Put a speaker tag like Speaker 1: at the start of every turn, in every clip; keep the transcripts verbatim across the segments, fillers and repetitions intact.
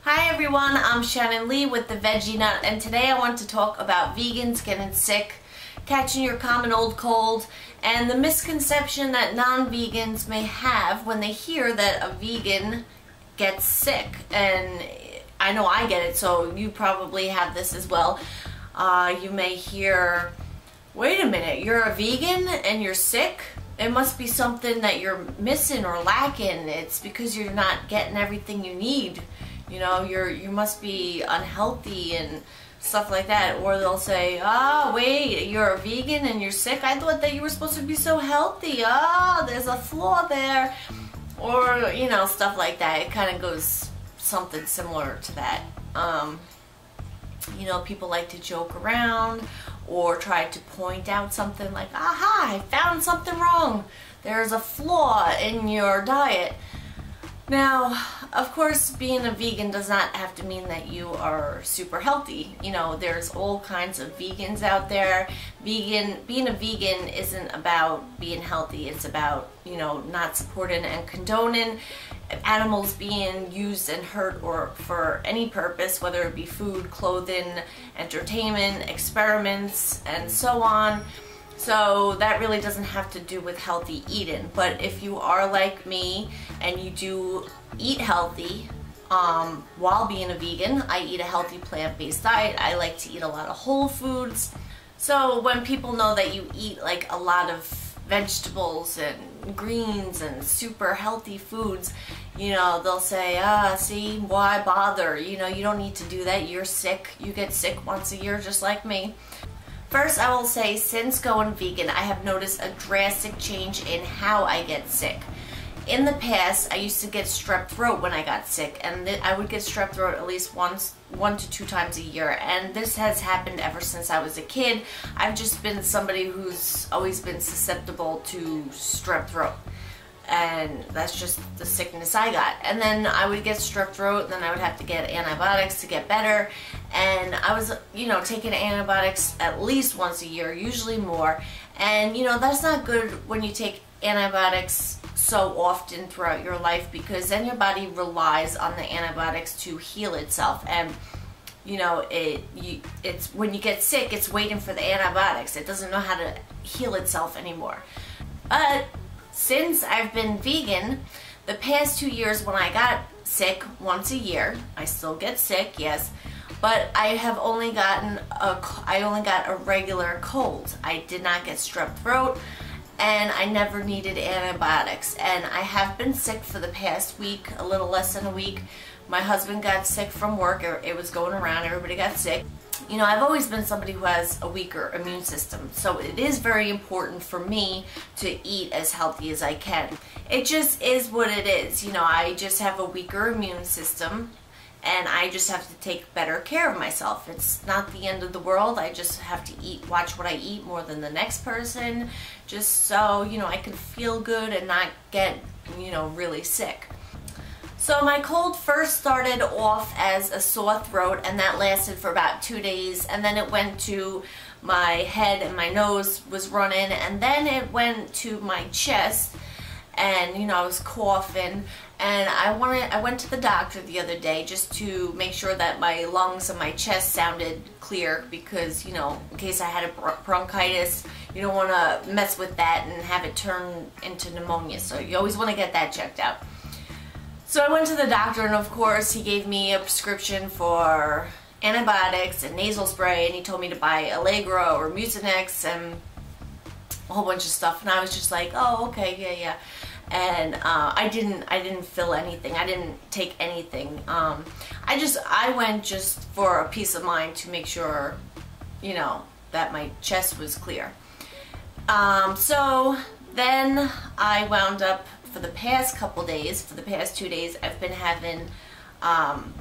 Speaker 1: Hi everyone, I'm Shannon Lee with the Veggie Nut, and today I want to talk about vegans getting sick, catching your common old cold, and the misconception that non-vegans may have when they hear that a vegan gets sick. And I know I get it, so you probably have this as well. Uh, you may hear, wait a minute, you're a vegan and you're sick? It must be something that you're missing or lacking. It's because you're not getting everything you need. You know, you're you must be unhealthy and stuff like that. Or they'll say, ah, oh, wait, you're a vegan and you're sick? I thought that you were supposed to be so healthy. Ah, oh, there's a flaw there. Or, you know, stuff like that. It kind of goes something similar to that. Um, you know, people like to joke around or try to point out something like, aha, I found something wrong. There's a flaw in your diet. Now, of course, being a vegan does not have to mean that you are super healthy. You know, there's all kinds of vegans out there. Vegan, being a vegan isn't about being healthy. It's about, you know, not supporting and condoning animals being used and hurt or for any purpose, whether it be food, clothing, entertainment, experiments, and so on. So that really doesn't have to do with healthy eating. But if you are like me and you do eat healthy um, while being a vegan, I eat a healthy plant-based diet. I like to eat a lot of whole foods. So when people know that you eat like a lot of vegetables and greens and super healthy foods, you know, they'll say, ah, see, why bother? You know, you don't need to do that. You're sick. You get sick once a year just like me. First, I will say, since going vegan, I have noticed a drastic change in how I get sick. In the past, I used to get strep throat when I got sick, and I would get strep throat at least once, one to two times a year, and this has happened ever since I was a kid. I've just been somebody who's always been susceptible to strep throat, and that's just the sickness I got. And then I would get strep throat, and then I would have to get antibiotics to get better. And I was, you know, taking antibiotics at least once a year, usually more. And, you know, that's not good when you take antibiotics so often throughout your life, because then your body relies on the antibiotics to heal itself. And, you know, it you, it's when you get sick, it's waiting for the antibiotics. It doesn't know how to heal itself anymore. But since I've been vegan, the past two years when I got sick once a year, I still get sick, yes, but I have only gotten a, I only got a regular cold. I did not get strep throat, and I never needed antibiotics. And I have been sick for the past week, a little less than a week. My husband got sick from work. It was going around, everybody got sick. You know, I've always been somebody who has a weaker immune system, so it is very important for me to eat as healthy as I can. It just is what it is. You know, I just have a weaker immune system, and I just have to take better care of myself. It's not the end of the world. I just have to eat, watch what I eat more than the next person, just so, you know, I can feel good and not get, you know, really sick. So my cold first started off as a sore throat, and that lasted for about two days, and then it went to my head and my nose was running, and then it went to my chest, and, you know, I was coughing. And I wanted, I went to the doctor the other day just to make sure that my lungs and my chest sounded clear, because, you know, in case I had a bronchitis, you don't want to mess with that and have it turn into pneumonia. So you always want to get that checked out. So I went to the doctor, and of course he gave me a prescription for antibiotics and nasal spray, and he told me to buy Allegra or Mucinex and a whole bunch of stuff. And I was just like, oh, okay, yeah, yeah. And uh, I didn't I didn't feel anything. I didn't take anything. Um, I just I went just for a peace of mind to make sure, you know, that my chest was clear. Um, so then I wound up, for the past couple days, for the past two days, I've been having um,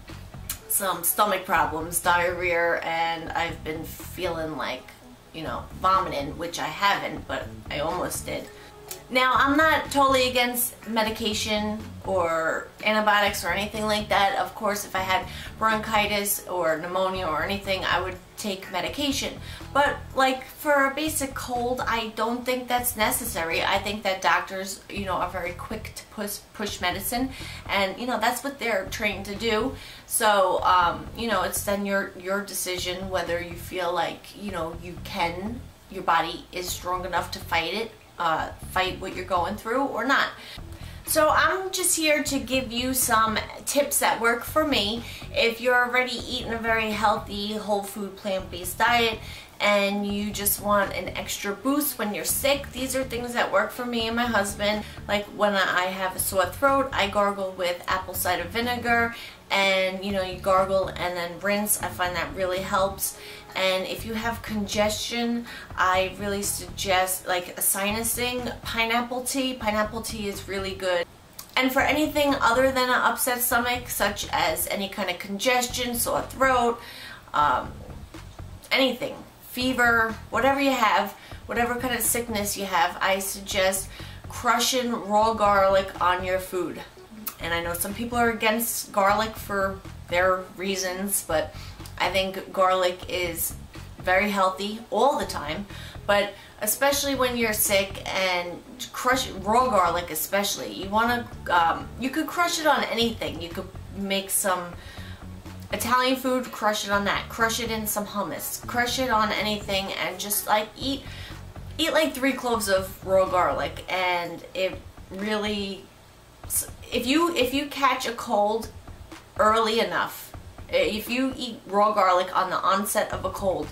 Speaker 1: some stomach problems, diarrhea, and I've been feeling like, you know, vomiting, which I haven't, but I almost did. Now, I'm not totally against medication or antibiotics or anything like that. Of course, if I had bronchitis or pneumonia or anything, I would take medication. But like for a basic cold, I don't think that's necessary. I think that doctors, you know, are very quick to push push medicine, and you know that's what they're trained to do. So, um, you know, it's then your your decision whether you feel like, you know, you can, your body is strong enough to fight it. Uh, fight what you're going through or not. So I'm just here to give you some tips that work for me. If you're already eating a very healthy, whole food, plant-based diet and you just want an extra boost when you're sick, these are things that work for me and my husband. Like when I have a sore throat, I gargle with apple cider vinegar, and you know, you gargle and then rinse. I find that really helps. And if you have congestion, I really suggest like a sinusing pineapple tea. Pineapple tea is really good. And for anything other than an upset stomach, such as any kind of congestion, sore throat, um, anything, fever, whatever you have, whatever kind of sickness you have, I suggest crushing raw garlic on your food. And I know some people are against garlic for their reasons, but I think garlic is very healthy all the time, but especially when you're sick, and crush raw garlic especially. You want to, um, you could crush it on anything. You could make some Italian food, crush it on that. Crush it in some hummus. Crush it on anything and just like eat, eat like three cloves of raw garlic, and it really, if you, if you catch a cold early enough, if you eat raw garlic on the onset of a cold,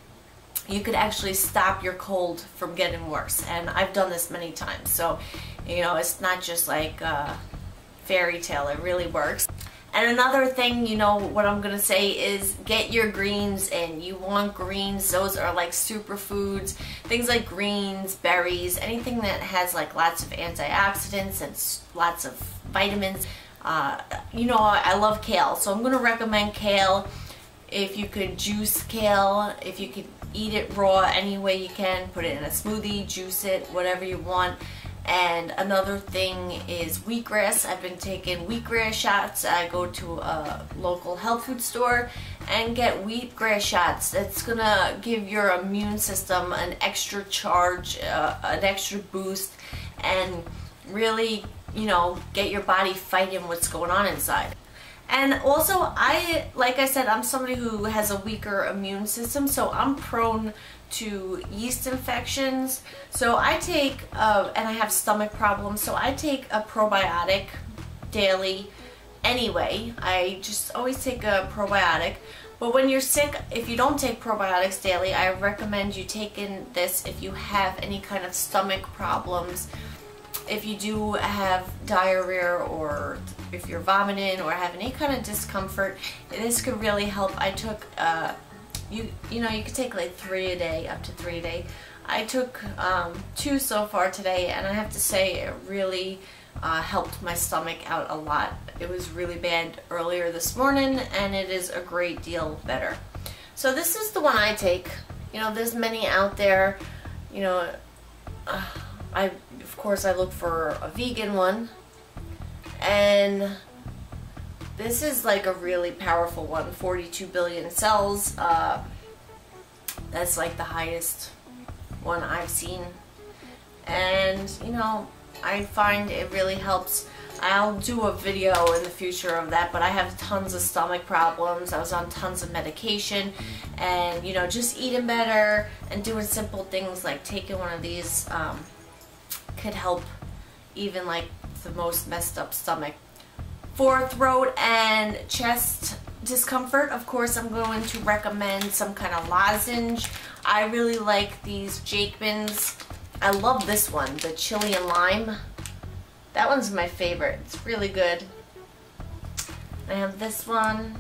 Speaker 1: you could actually stop your cold from getting worse. And I've done this many times. So, you know, it's not just like a fairy tale. It really works. And another thing, you know, what I'm going to say is get your greens in. You want greens. Those are like superfoods. Things like greens, berries, anything that has like lots of antioxidants and lots of vitamins. Uh, you know, I love kale, so I'm going to recommend kale. If you could juice kale, if you could eat it raw any way you can, put it in a smoothie, juice it, whatever you want. And another thing is wheatgrass. I've been taking wheatgrass shots. I go to a local health food store and get wheatgrass shots. That's going to give your immune system an extra charge, uh, an extra boost, and really, you know, get your body fighting what's going on inside. And also, I, like I said, I'm somebody who has a weaker immune system, so I'm prone to yeast infections. So I take, uh, and I have stomach problems, so I take a probiotic daily anyway. I just always take a probiotic. But when you're sick, if you don't take probiotics daily, I recommend you taking this if you have any kind of stomach problems. If you do have diarrhea, or if you're vomiting or have any kind of discomfort, this could really help. I took, uh, you you know, you could take like three a day, up to three a day. I took um, two so far today, and I have to say it really uh, helped my stomach out a lot. It was really bad earlier this morning, and it is a great deal better. So this is the one I take. You know, there's many out there. You know, uh, I of course I look for a vegan one, and this is like a really powerful one, forty-two billion cells. Uh, that's like the highest one I've seen, and you know, I find it really helps. I'll do a video in the future of that, but I have tons of stomach problems. I was on tons of medication, and you know, just eating better and doing simple things like taking one of these um, could help even like the most messed up stomach. For throat and chest discomfort, of course, I'm going to recommend some kind of lozenge. I really like these Jakeman's. I love this one, the chili and lime. That one's my favorite. It's really good. I have this one.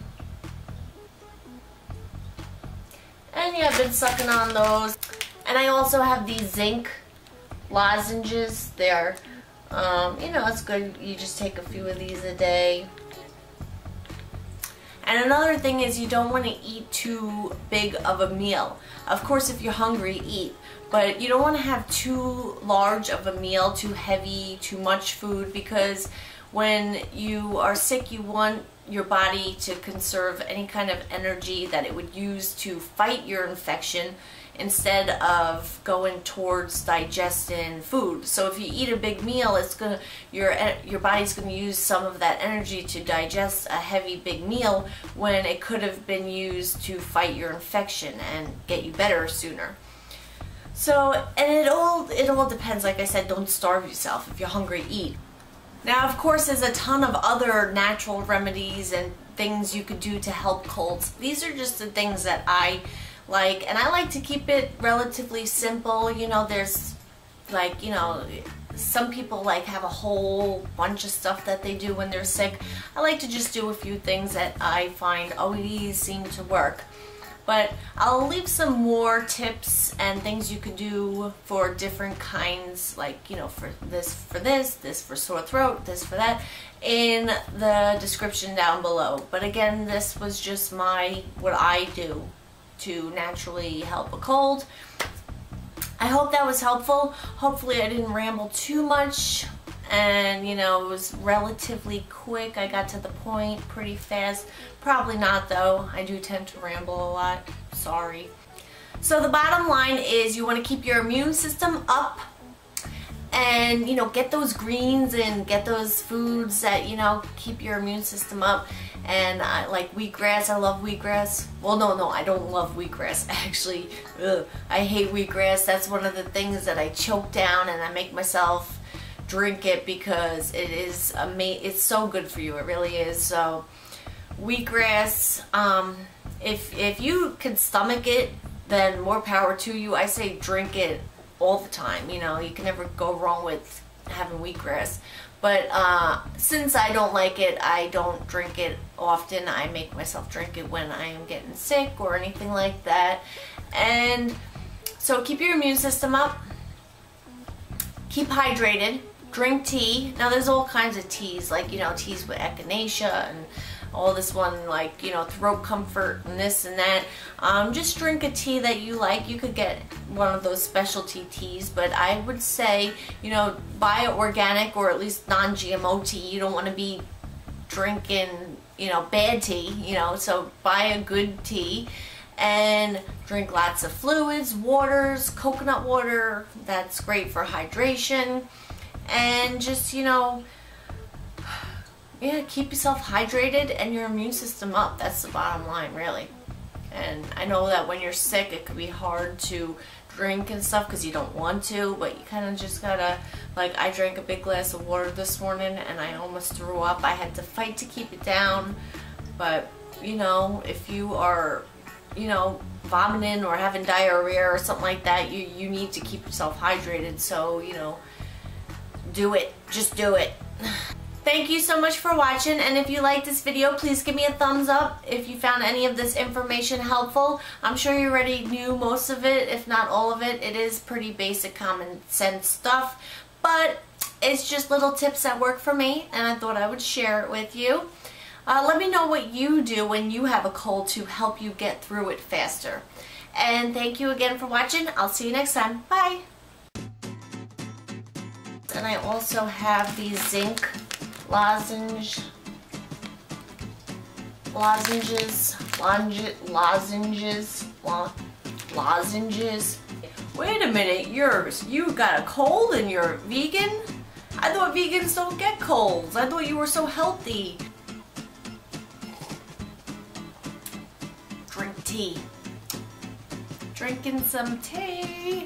Speaker 1: And yeah, I've been sucking on those. And I also have these zinc lozenges. They're, um, you know, it's good. You just take a few of these a day. And another thing is you don't want to eat too big of a meal. Of course, if you're hungry, eat. But you don't want to have too large of a meal, too heavy, too much food, because when you are sick, you want your body to conserve any kind of energy that it would use to fight your infection instead of going towards digesting food. So if you eat a big meal, it's gonna your your body's gonna use some of that energy to digest a heavy big meal when it could have been used to fight your infection and get you better sooner. So, and it all it all depends. Like I said, don't starve yourself. If you're hungry, eat. Now, of course, there's a ton of other natural remedies and things you could do to help colds. These are just the things that I like, and I like to keep it relatively simple. You know, there's like, you know, some people like have a whole bunch of stuff that they do when they're sick. I like to just do a few things that I find always seem to work. But I'll leave some more tips and things you can do for different kinds, like, you know, for this for this, this for sore throat, this for that, in the description down below. But again, this was just my, what I do to naturally help a cold. I hope that was helpful. Hopefully I didn't ramble too much, and you know, it was relatively quick. I got to the point pretty fast. Probably not though. I do tend to ramble a lot. Sorry. So the bottom line is you want to keep your immune system up, and you know, get those greens and get those foods that, you know, keep your immune system up. And I like wheatgrass. I love wheatgrass. Well, no, no, I don't love wheatgrass. Actually, ugh, I hate wheatgrass. That's one of the things that I choke down, and I make myself drink it because it is amazing. It's so good for you. It really is. So wheatgrass, um, if if you can stomach it, then more power to you. I say drink it all the time. You know, you can never go wrong with having wheatgrass. But uh, since I don't like it, I don't drink it often. I make myself drink it when I am getting sick or anything like that. And so keep your immune system up. Keep hydrated. Drink tea. Now there's all kinds of teas, like, you know, teas with echinacea and all this one, like, you know, throat comfort and this and that. Um, just drink a tea that you like. You could get one of those specialty teas, but I would say, you know, buy organic or at least non G M O tea. You don't want to be drinking, you know, bad tea, you know, so buy a good tea and drink lots of fluids, waters, coconut water. That's great for hydration. And just, you know, yeah, keep yourself hydrated and your immune system up. That's the bottom line, really. And I know that when you're sick, it could be hard to drink and stuff because you don't want to, but you kind of just gotta, like, I drank a big glass of water this morning and I almost threw up. I had to fight to keep it down. But, you know, if you are, you know, vomiting or having diarrhea or something like that, you, you need to keep yourself hydrated. So, you know, do it. Just do it. Thank you so much for watching, and if you like this video, please give me a thumbs up if you found any of this information helpful. I'm sure you already knew most of it, if not all of it. It is pretty basic common sense stuff, but it's just little tips that work for me, and I thought I would share it with you. Uh, let me know what you do when you have a cold to help you get through it faster. And thank you again for watching. I'll see you next time. Bye! And I also have these zinc lozenge, lozenges, longe, lozenges, lo, lozenges. Wait a minute, yours, you got a cold and you're vegan? I thought vegans don't get colds. I thought you were so healthy. Drink tea. Drinking some tea.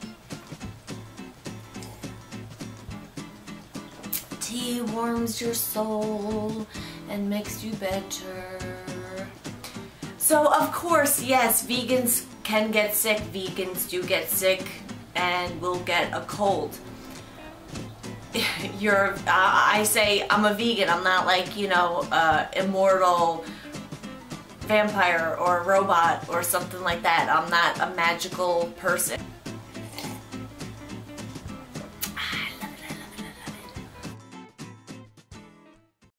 Speaker 1: Tea warms your soul and makes you better. So of course, yes, vegans can get sick. Vegans do get sick and will get a cold. You're, uh, I say I'm a vegan. I'm not like, you know, uh, immortal vampire or a robot or something like that. I'm not a magical person.